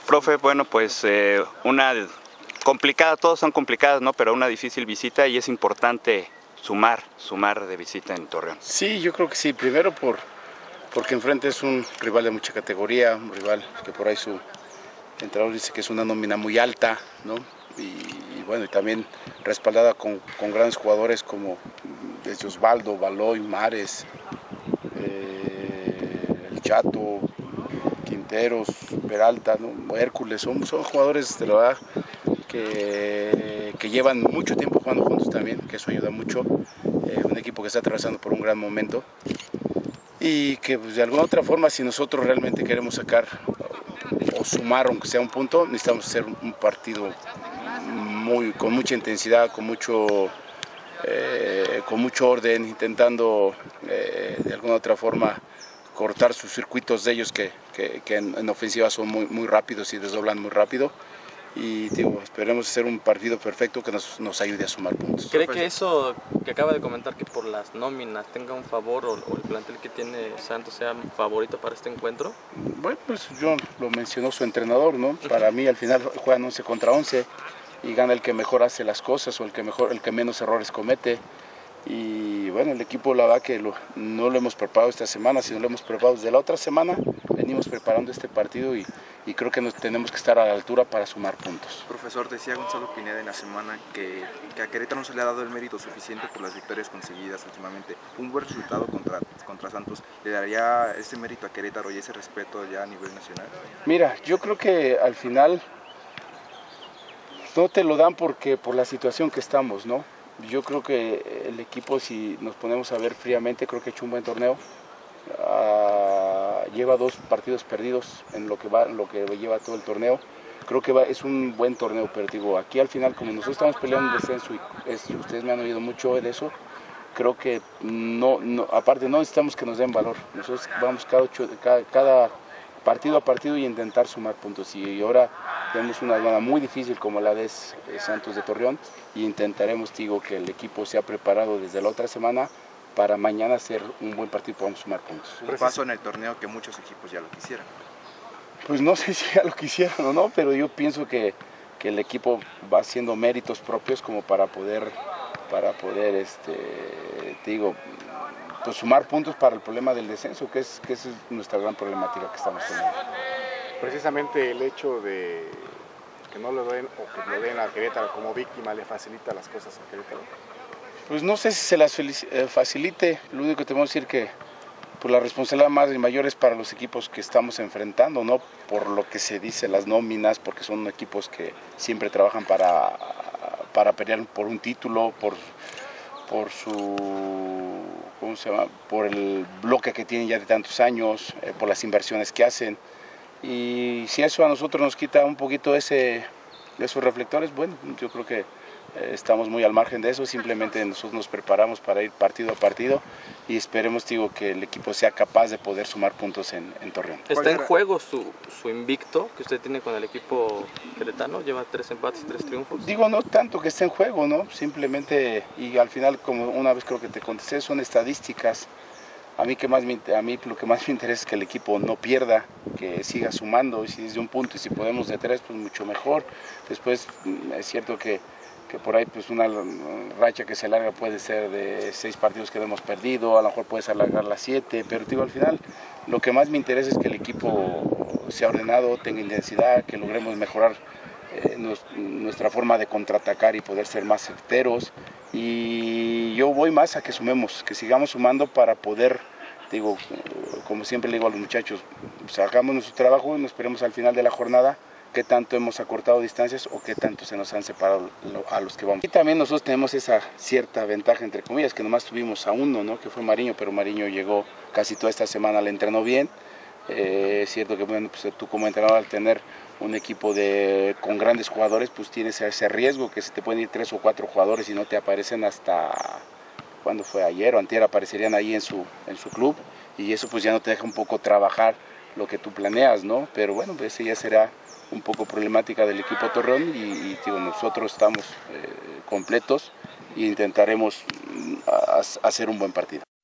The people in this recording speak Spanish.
Profe, bueno, pues una complicada, todos son complicadas, ¿no? Pero una difícil visita y es importante sumar de visita en Torreón. Sí, yo creo que sí. Primero porque enfrente es un rival de mucha categoría, un rival que por ahí su entrenador dice que es una nómina muy alta, ¿no? Y bueno, y también respaldada con grandes jugadores como desde Osvaldo, Baloy, Mares, El Chato, Quinteros, Peralta, ¿no? Hércules, son jugadores de la verdad que llevan mucho tiempo jugando juntos también, que eso ayuda mucho. Un equipo que está atravesando por un gran momento y que pues, de alguna otra forma, si nosotros realmente queremos sacar o sumar, aunque sea un punto, necesitamos hacer un partido con mucha intensidad, con mucho orden, intentando de alguna otra forma cortar sus circuitos de ellos que en ofensiva son muy rápidos y desdoblan muy rápido. Y digo, esperemos hacer un partido perfecto que nos ayude a sumar puntos. ¿Cree que eso que acaba de comentar, que por las nóminas tenga un favor o el plantel que tiene Santos sea favorito para este encuentro? Bueno, pues yo lo mencionó su entrenador, ¿no? Para mí al final juegan 11 contra 11 y gana el que mejor hace las cosas o el que menos errores comete. Y bueno, el equipo la verdad que no lo hemos preparado esta semana, sino lo hemos preparado desde la otra semana. Venimos preparando este partido y creo que tenemos que estar a la altura para sumar puntos. Profesor, decía Gonzalo Pineda en la semana que a Querétaro no se le ha dado el mérito suficiente por las victorias conseguidas últimamente. Un buen resultado contra Santos, ¿le daría ese mérito a Querétaro y ese respeto ya a nivel nacional? Mira, yo creo que al final no te lo dan por la situación que estamos, ¿no? Yo creo que el equipo, si nos ponemos a ver fríamente, creo que ha hecho un buen torneo. Lleva 2 partidos perdidos en lo que lleva todo el torneo. Creo que es un buen torneo, pero digo, aquí al final, como nosotros estamos peleando un descenso y ustedes me han oído mucho de eso, creo que aparte no necesitamos que nos den valor. Nosotros vamos cada partido a partido y intentar sumar puntos. Y ahora tenemos una zona muy difícil como la de Santos de Torreón y intentaremos, digo, que el equipo se ha preparado desde la otra semana para mañana hacer un buen partido y podamos sumar puntos. Un paso en el torneo que muchos equipos ya lo quisieran. Pues no sé si ya lo quisieran o no, pero yo pienso que el equipo va haciendo méritos propios como para poder pues sumar puntos para el problema del descenso, que esa es nuestra gran problemática que estamos teniendo. Precisamente el hecho de que no lo den o que lo den a Querétaro como víctima le facilita las cosas a Querétaro. Pues no sé si se las facilite, lo único que tenemos que decir que pues la responsabilidad más y mayor es para los equipos que estamos enfrentando, no por lo que se dice las nóminas, porque son equipos que siempre trabajan para pelear por un título, por su, ¿cómo se llama? Por el bloque que tienen ya de tantos años, por las inversiones que hacen. Y si eso a nosotros nos quita un poquito de esos reflectores, bueno, yo creo que estamos muy al margen de eso, simplemente nosotros nos preparamos para ir partido a partido y esperemos, digo, que el equipo sea capaz de poder sumar puntos en Torreón. ¿Está en juego su invicto que usted tiene con el equipo queretano? Lleva 3 empates, 3 triunfos. Digo, no tanto que esté en juego, ¿no? Simplemente, y al final, como una vez creo que te contesté, son estadísticas. A mí lo que más me interesa es que el equipo no pierda, que siga sumando, y si es de un punto y si podemos de 3, pues mucho mejor. Después es cierto que por ahí pues una racha que se alarga puede ser de 6 partidos que hemos perdido, a lo mejor puedes alargar las 7, pero digo, al final lo que más me interesa es que el equipo sea ordenado, tenga intensidad, que logremos mejorar nuestra forma de contraatacar y poder ser más certeros. Y yo voy más a que sumemos, que sigamos sumando para poder, digo, como siempre le digo a los muchachos, pues hagamos nuestro trabajo y nos esperemos al final de la jornada qué tanto hemos acortado distancias o qué tanto se nos han separado a los que vamos. Y también nosotros tenemos esa cierta ventaja, entre comillas, que nomás tuvimos a uno, ¿no? Que fue Mariño, pero Mariño llegó casi toda esta semana, le entrenó bien. Es cierto que bueno, pues tú como entrenador al tener un equipo con grandes jugadores, pues tienes ese riesgo que se te pueden ir 3 o 4 jugadores y no te aparecen hasta, ¿cuándo fue? Ayer o antier aparecerían ahí en su club y eso pues ya no te deja un poco trabajar lo que tú planeas, ¿no? Pero bueno, pues ese ya será un poco problemática del equipo Torreón y digo, nosotros estamos completos e intentaremos hacer un buen partido.